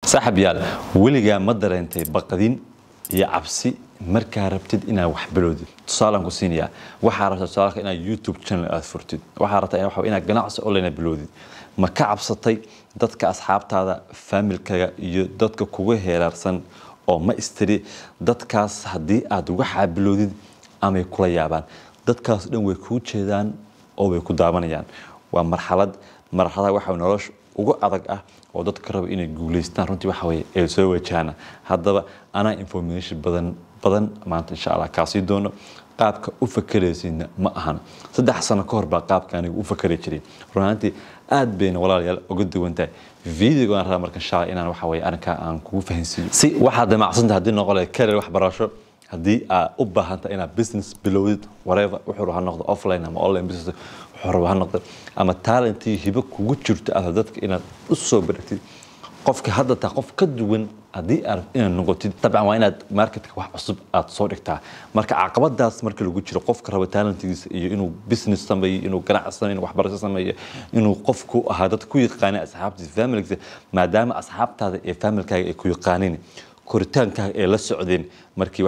صاحب يال وليجا مدر أنت بقدين يا عبسي مركها ربتد إنا وحبلودي تصالن كوسينيا وحارة تصالك إنا يوتيوب channel أثرتد وحارة إنا وحو إنا جناعس أولنا بلودي ما كعبسطي ضدك أصحاب هذا فاميلك ضدك كوه هيرسن أو ما استري ضدكاس هدي أدو وحبلودي أما يكون يابان ضدكاس إنه يكون شيئا أو يكون دامنيان ومرحلة waxa nolosh ugu adag ah oo dadka raba inay guuleystaan runtii waxa way ee soo wajahana hadaba ana information badan maanta insha Allah ka sii doono qaabka u fakaraysiina ma ahan 3 sano ka hor baa qaabka anigu u fakaray jiray runtii aad been walaalayaal ugu duwantahay video aan rabaa markan insha Allah inaan waxa way anka aan kugu fahansiiyo si waxa damacsan hadii noqolay career wax barasho hadii aad u baahantahay inaad business bilowdid whatever wuxuu ha noqdo offline ama online business حرب هالنقطة أما تالنتي هبك وجرت على ذاتك إن الصوب رتي قف هذا تقف كدوين أدي أعرف إن النقطة طبعا وين ماركتك واحد عصب أتصورك تاع مارك عقبات داس مارك اللي وجرت قف كره تالنتي إنه بيزنس سمي إنه قناع أصلا إنه واحد برس سمي إنه قف كو هذا كوي قناع أصحاب فاميلك ما دام أصحاب هذا فاميلك كوي قانين كورتان كلا السعودين مركي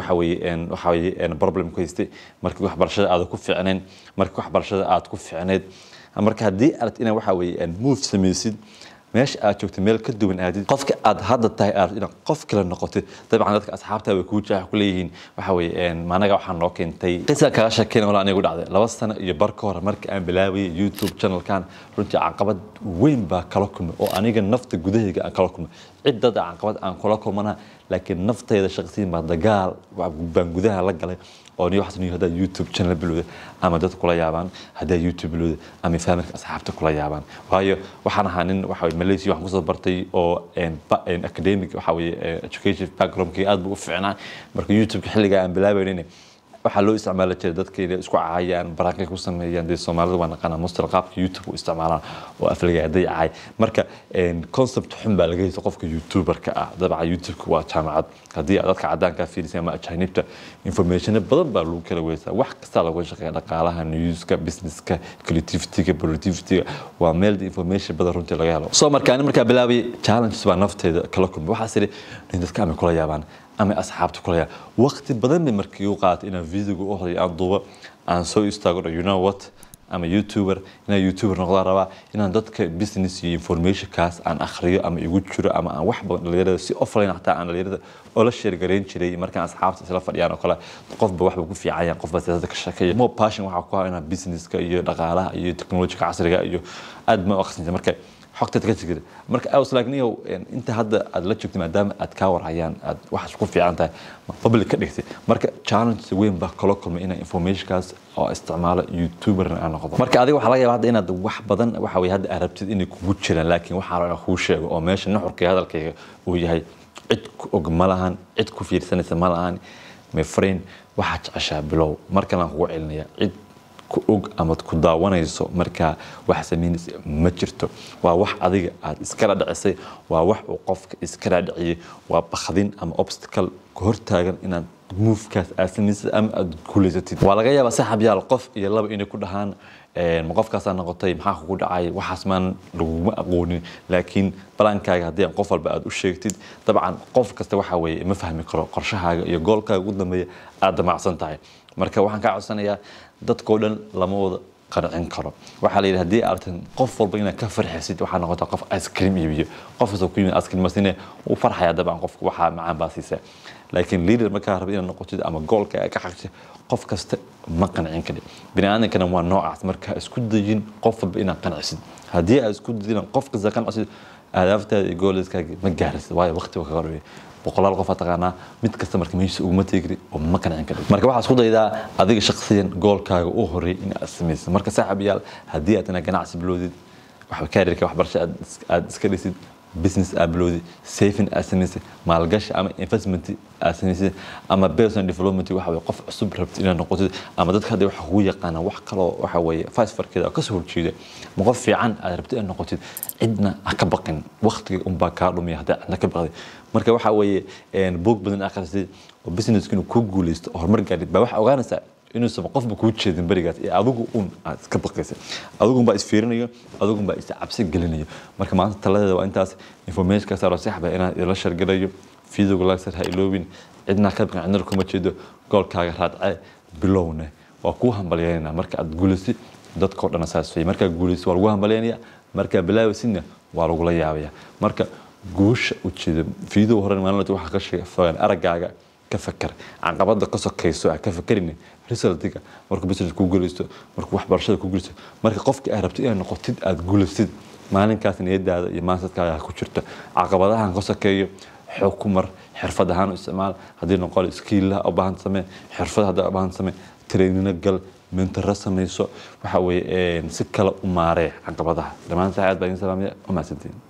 وحوي إن بروبلم كويستي مركي واحد برشة عاد كوف عنين مركي واحد برشة عاد كوف عنيد مركي هدي قالت إنا وحوي إن موف سميسيد ماش أشوفت ميل كدو من عادي قفك عاد هذا التاي قالت إنا قفك للنقطة طبعا عندك أصحابها ويكوجا كليهن وحوي إن ما نجا وحن لكن تي قصة كاشة كنا ولا أنا أقول عاد لو السنة يبركور مركي أنا بلاوي يوتيوب channel كان رنتي عقبات وين بكلكم أو أنا جن نفط جديه كلكم عدة عقبات أنا كلكم أنا لكن نفط هذا شخصين ما دجال وبنجدها لقله أو نيوحسني هذا يوتيوب channel بلوده أما ده كل يابان هذا يوتيوب بلوده أما فهمك أصحابته كل يابان وهاي وحنا هنن وحوي ماليزيا وحنا مصدر برتي أو إن أكاديميك وحوي education background كي أدب وفعنا مركز يوتيوب حلقة جا بلا بيني وحلو استعمال الجدات كي اسكوا عيان براكي كوسميان دي Soomaalidu وانا قناه مستر يوتيوب استعمالها وافلقه دي عاي marka ان concept xun baa laga haysto qofka youtuberka ah dabca youtube waa jaamacad hadii dadka cadaanka fiirisay ma ajaanibta information badan baa lagu kala weeysaa wax kasta lagu shaqeeyo dhaqaalaha newska businesska creativity productivity waa meel information badan runtii laga helo soo marka bilaabi challenges baa nafteeda kala kulmay waxa sire dadka ama kula yaabaan أما أصحابك كلها وقت بدن من مركيوقات إن فيديو أخرى أنضوبة عن سوي استغرق you know what أما يوتيوبر إن يوتيوبر نقدر ربع إن ضدك business information كاس عن آخرية أما يقول شراء أما عن واحد اللي يرد سي أوفلاين حتى عن اللي يرد ولا الشركتين شري مركان أصحاب سلفة يعني كلها قف بواحد بيكون في عيان قف بس هذاك الشكل مو باشن وحكوا إن business كأي رقالة أي تكنولوجيا كعصرية أي قد ما أقصد مركان حقتك كذا مركا أوصل لكنيه أنت هذا أدلتشك مادام أتكاور عيان واحد يكون في عنده قبل كده مركا challenge وين بكلكم إنا information كاس أو استعمال يوتيوبر أنا قضى مركا هذه وحلاقي بعد إنا واحد بدن وحوي هذا أربت إني كوتشلا لكن وحرا خوش أو ماشي نحر كهذا الكي وهي هاي عدك أجملهن عدك في سنة مالهن مفرين واحد عشاء بلو مركا هو علني عد كوج أما تكون داوانيسو مركا وحسمين ما جرتو وواح أذيك إسكال دعسي وواح وقفك إسكال دعي وبخذين أما obstacle كهرتاجن إن move كاس أسميس أم كل زتي ولا جاي بس حبي على القف يلا بإني كل هان المقف كاس أنا قطعي محاخ كود عاي وحسمان لو ما أقولني لكن بلان كاي هدي قفل بعد وشيكتي طبعا قف كاس توحوي ما فهم قرشها يقول كا قدام أدم عصن تاعي مركا وحن كعصنا يا dadka oo dhan lama wada qancin karo waxa la yiraahdaa hadii artan qof walba ina ka farxaysid waxa noqota qof ice cream iibiyo qof soo ku yimid ice cream masine uu farxaya dabcan qofku waxa macaan baasiisa laakiin leader marka rabay inuu noqotid ama goolka ay ka xaqsi qof kasta ma qancin karo bini'aadamkana waa noocaas marka isku dajin qof walba ina qancisid hadii ay isku dajin qof kasta qancisid aadaaftaada gooleskaaga ma gaaraysid waayo waqti waa ka qarway boqolaal qof taqaana mid kasta marka meesha ugu mateegri oo ma qancin karo marka waxa isku daydaa adiga shakhsiyan goolkaaga u horeey in aad sameeyso marka saaxiibayaal hadii aad ganacsi bilowdid waxa kaarirka wax barasho aad iska dhisid business upload saving SMS maalgashi ama investment SMS ama personal development waxa way qof cusub rabtid inaad noqotid ama dadka hadii wax ugu yaqaan wax kale waxa way fast farkeeda ka soo horjeeda ma qof fiican aad rabtid inaad noqotid cidna ka baqin waqtiga baa ka dhumay hadii aad ka baqday marka waxa way boog badan akhrisid oo business-ku ku guuleysto horumar gaadid baa waxa ogaanaysa inuusan qofba kuu jeedin barigaas ee adigu aad iska baqaysa adigu baa isfiirinayo adigu baa is cabsi gelinayo marka maanta taladeeda waa intaas information ka saaro sax baa inaad la shargalayo fiidowga la sar ha iloobin cidna ka baqan cidna kuma jeedo goolkaaga raadcay bilowna waa ku hambalyeynaa marka aad guulaysid dadka oo dhan asaasay marka guulaysid waa lagu hambalyeynaya marka bilaawaysidna waa lagu la yaabaya marka guusha u jeedo fiidow horan maalinta waxa ka sheegay fogaan aragaaga ka fakar caqabada ka sokayso ka fakarin resultiga marka business ku guulaysto marka wax barashada ku guulaysto marka qofka ay rabto inaad noqotid aad guulaysid maalinkaas niyadaada iyo maasadkaaga ku jirto caqabadahan ka sokayo xukumar xirfad ahaan isticmaal hadii noqon skill u baahan samee xirfad hadda u baahan samee training gal mentor samayso waxa weeye si kala u maaree caqabadaha dhamaan saacad baa in salaamaya uma sadin